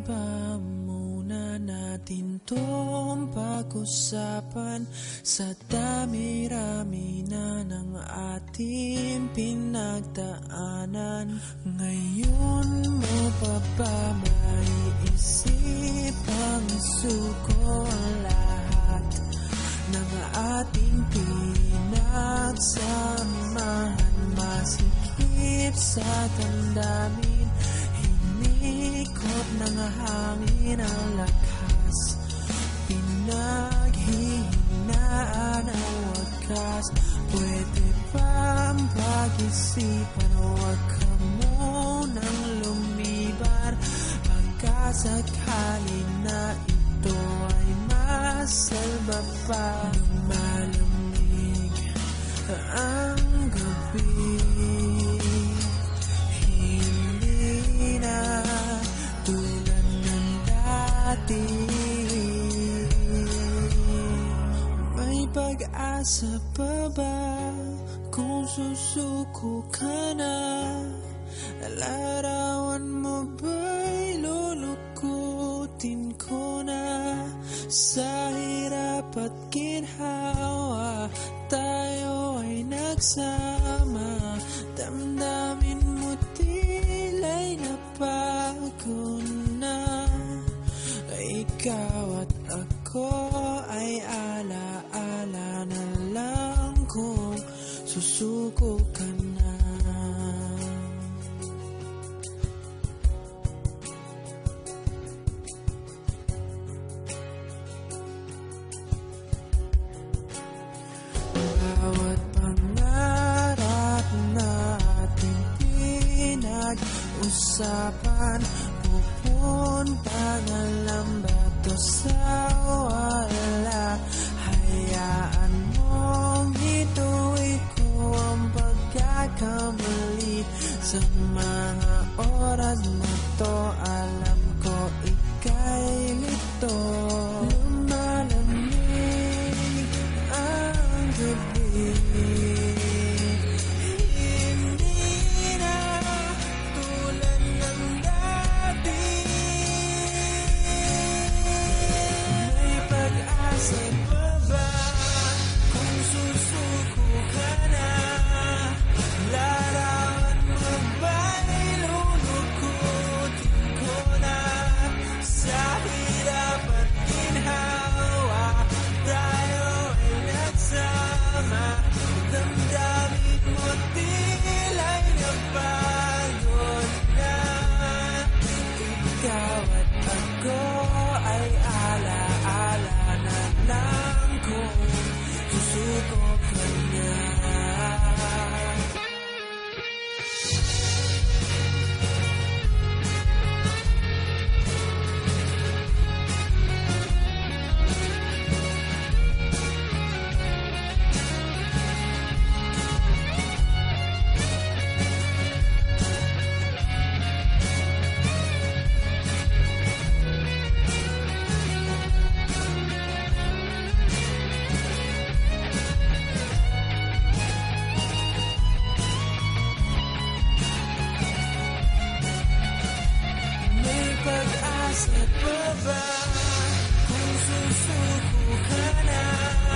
ba muna natin tong pag-usapan? Sa dami-rami na ng ating pinagdaanan, ngayon mo pa ba maiisip ang isuko ang lahat ng ating pinagsamahan? Masikip sa damdamin, hinikot ng hangin ang lakas, pinaghihinaan ang wakas. Pwede bang pag-isipan, huwag ka munang lumibar, pagkasakali na ito ay masalba pa. Lumalamig ang gabi, hindi na tulad ng dati. May pag-asa pa ba kung susuko ka na? Larawan mo ba'y lulukutin ko na? Sa hirap at ginhawa, tayo ay nagsama. Damdamin mo tila'y nabago na. Ikaw at ako ay ala-ala na lang kung susuko ka na. Bawat pangarap natin pinag-usapan, pupunta na lang ba to sa wala? Hayaan mong ituloy ko ang pagkakamali. Sa mga oras na to, alam ko ika'y lito. Lumalamig ang gabi, hindi na tulad ng dati. May pag-asa pa ba kung susuko ka na? Larawan mo ba'y lulukutin ko na? Sa hirap at ginhawa, tayo ay nagsama. Damdamin mo tila'y napagod na. Ikaw at ako ay ala-ala na lang kung susuko ka na. May pag-asa pa ba kung susuko ka na?